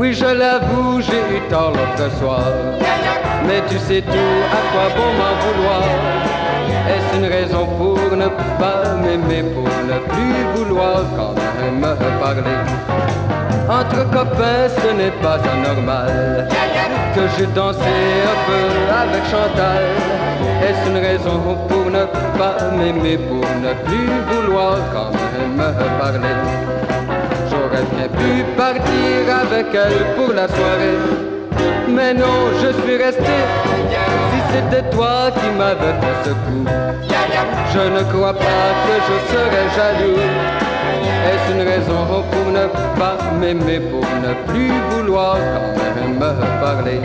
Oui, je l'avoue, j'ai eu tort l'autre soir. Mais tu sais tout, à quoi bon m'en vouloir? Est-ce une raison pour ne pas m'aimer, pour ne plus vouloir quand même me parler? Entre copains, ce n'est pas anormal que j'ai dansé un peu avec Chantal. Est-ce une raison pour ne pas m'aimer, pour ne plus vouloir quand même me parler? J'aurais bien pu partir avec elle pour la soirée, mais non, je suis resté. Si c'était toi qui m'avais fait ce coup, je ne crois pas que je serais jaloux. Est-ce une raison pour ne pas m'aimer, pour ne plus vouloir quand même me parler?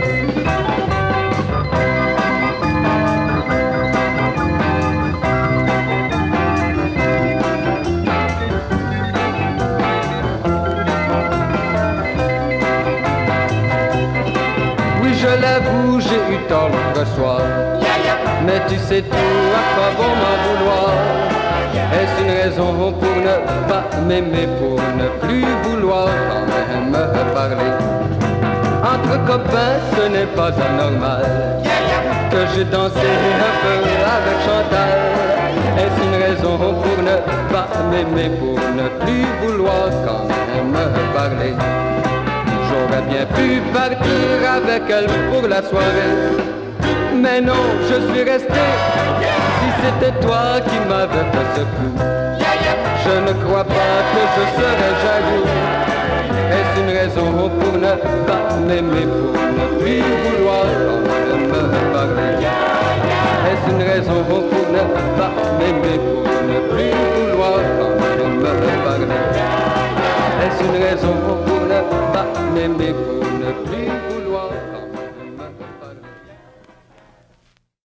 Je l'avoue, j'ai eu tort l'autre soir. Mais tu sais tout, à quoi bon m'en vouloir? Est-ce une raison pour ne pas m'aimer, pour ne plus vouloir quand même me parler? Entre copains, ce n'est pas anormal que j'ai dansé un peu avec Chantal. Est-ce une raison pour ne pas m'aimer, pour ne plus vouloir quand même me parler? J'aurais bien pu partir avec elle pour la soirée, mais non, je suis resté. Si c'était toi qui m'avais fait ce coup, je ne crois pas que je serais jaloux. Est-ce une raison pour ne pas m'aimer, pour ne plus vouloir quand même me parler? Est-ce une raison pour ne pas m'aimer, pour ne plus vouloir quand même me parler? Est-ce une raison pour ne pas m'aimer, pour ne plus